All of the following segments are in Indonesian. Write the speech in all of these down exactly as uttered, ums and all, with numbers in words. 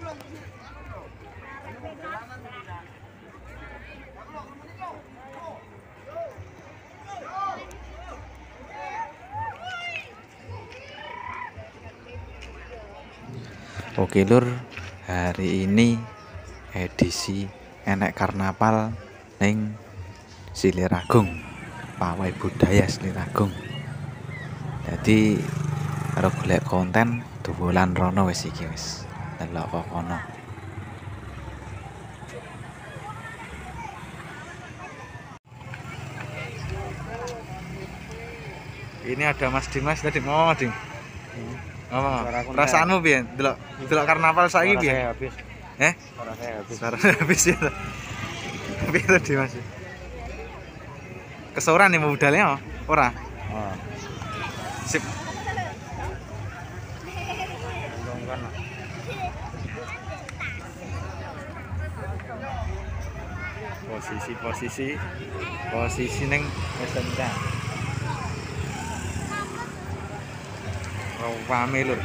Oke lur, hari ini edisi enek karnaval ning Siliragung, pawai budaya Siliragung. Jadi karo golek konten dolan rono wis iki wis. Delok kok kono. Ini ada Mas Dimas tadi mau Ding. Oh, perasaanmu piye? Delok delok karnaval saiki piye? Habis. Eh? Suara saya habis. Suara habis ya. Piye tadi Mas? Kesoran nih budalnya ora? Oh. Sip. Posisi posisi posisi neng S M K. Rame lur.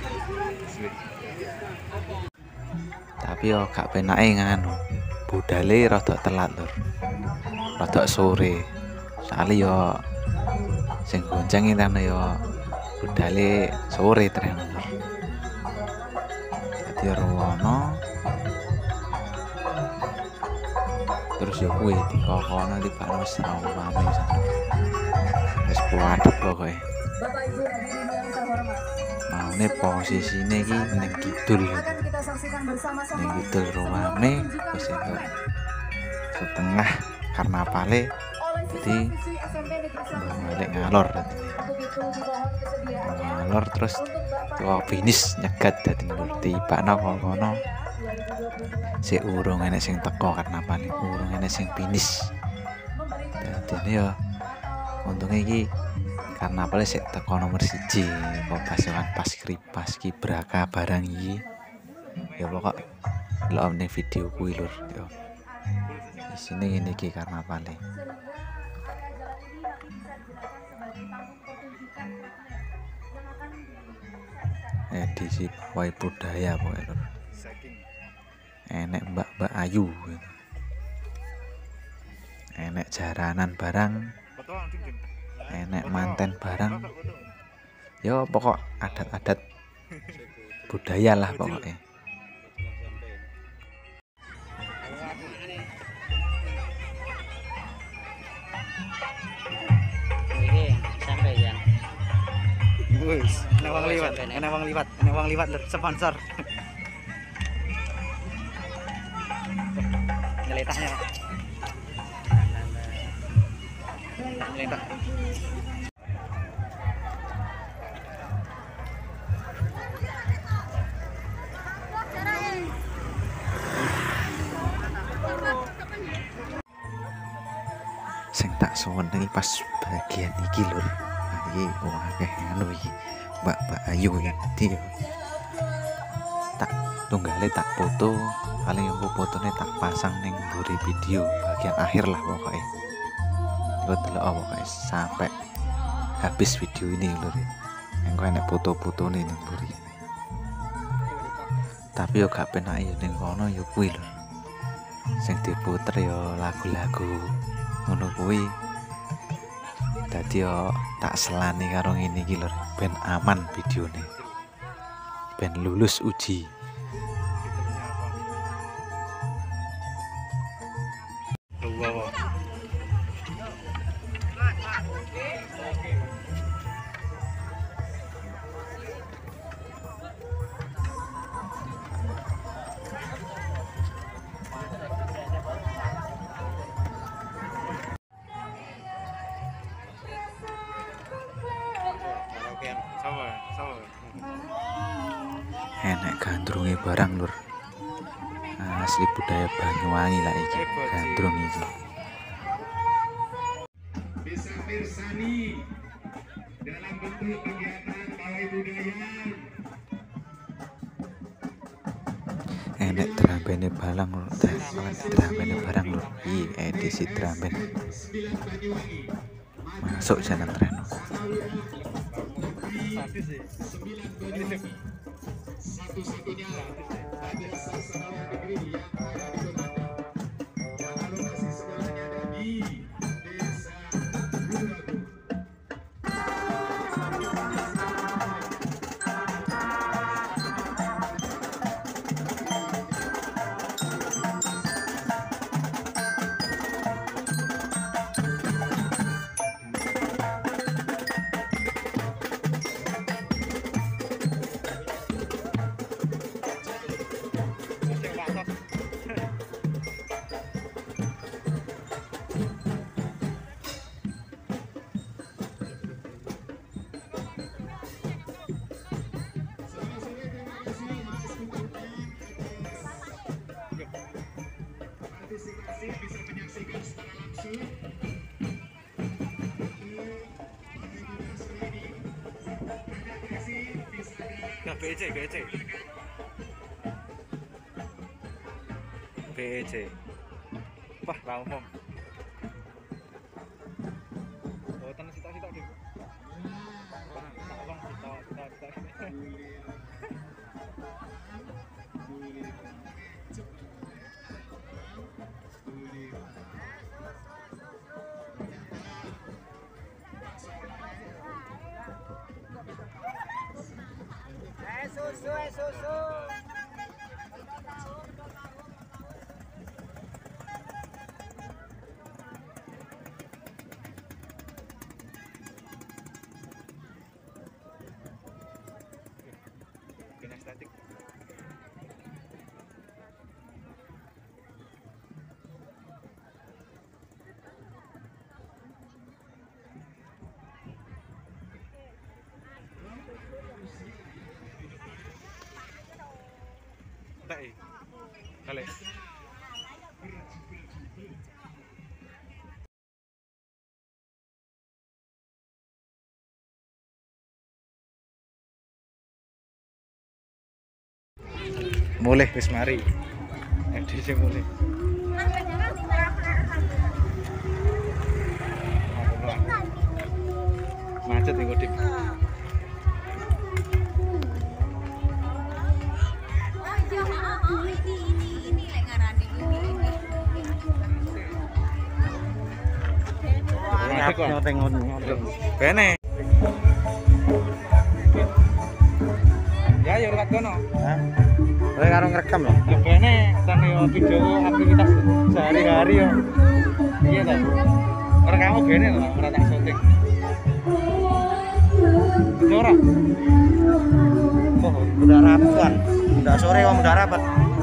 Tapi yo gak penake nganu. Budale rada telat lur. Rada sore. Soale yo sing gonceng intane yo budale sore tren lur. Dadi rono terus yo kuwi dikokono dibakno wis rame pisan. Wis kuwadep pokoke. Bapak Ibu hadirin yang terhormat. Mau nih posisinya iki ning kidul. Ning kidul rame wis entuk setengah karnavale. Jadi balik ngalor dadi. Ngalor terus kok finish nyegat dadi tibakno kono. Si urung enek sing teko karnavale, urung enek sing finish. Dadi yo untungnya iki karnaval sik teko nomor siji kok pasangan paskri paski braka barang iki ya pokok delok ning video kuwi lur yo isine ngene iki karnaval edisi pawai budaya pokoke lur enek mbak-mbak ayu enek jaranan barang enek manten barang yo pokok adat-adat budaya lah pokoknya. Ini sampai ya. Wis, enek wong liwat, enek wong liwat, enek wong liwat sponsor. Nyeletahnya. Nyeletah. Sing tak senengi pas bagian iki lur. Iki akeh anu iki. Mbak-mbak ayu iki. Tak tunggale tak foto, paling aku fotone tak pasang ning mburi video bagian akhir lah pokoknya. Lo delok pokoknya sampai habis video ini lur. Engko enek foto-foto ning mburi. Tapi yo gak penak yo ning kono yo kuwi lur. Sing diputer yo lagu-lagu ngono kuwi. Dadi yo tak selani karo ngene iki lur, ben aman videone. Ben lulus uji. Wow. Enek gandrunge barang lur. Asli budaya Banyuwangi lah iki gandrung iki. Bisa mirsani dalam bentuk kegiatan pawai budaya. Enek drambene barang lur, drambene barang lur. Iki edisi dramben. Masuk jalan tren. Satu-satunya ada sekolah negeri yang ada di Lumajang. Yang lokasi sekolahnya ada di Desa Luragung. Partisipasi bisa menyaksikan secara langsung. Ya, B E C, B E C. B E C. Wah, ra umum. Oh, tenan sitok-sitok, Dik. Tolong sitok, sitok, sitok. Eh susu, eh susu. Kinestetik. Entek iki. Balik. Mulih wis mari. Edisi mulih. Macet iki, Dik. Bene. Ya yo lewat kono. Hah? Kowe karo ngrekam lho. Ya bene, kan yo video aktivitas sehari-hari yo. Iya ta. Rekamu bene lho, ora tak syuting. Ora. Oh, udah rapat kan? Udah sore om udah rapat.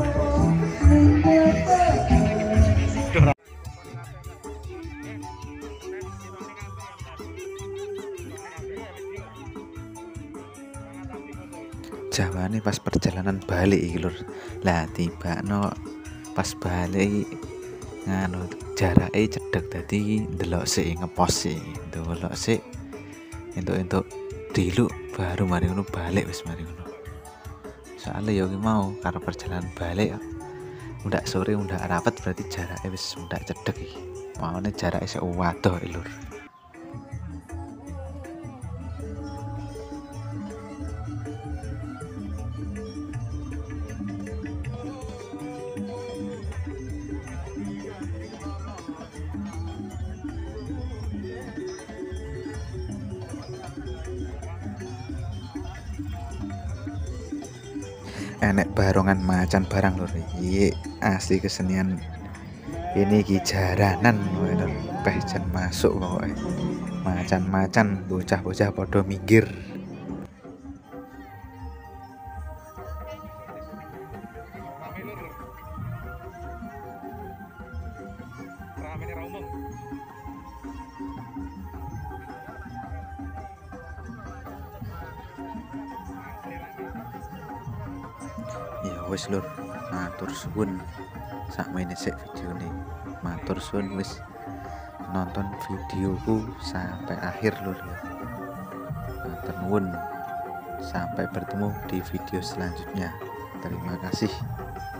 Jawane pas perjalanan balik iki lur. Lah tibakno pas balik nganu jarake cedhek dadi ndelok sik ngepos sik, ndelok sik entuk-entuk diluk baru mari ngono balik wis mari ngono. Soale yo ki mau karo perjalanan balik undak sore undak rapat berarti jarake wis undak cedhek iki. Maune jarake sik wadoh lur. Enek barongan macan barang lur. Iya asli kesenian ini ki jaranan lur. Peh jan masuk pokoke. Macan-macan bocah-bocah padha minggir. Ya wis lur, matur suwun sakmene sik videone. Matur suwun wis nonton videoku sampai akhir lur ya. Matur nuwun. Sampai bertemu di video selanjutnya. Terima kasih.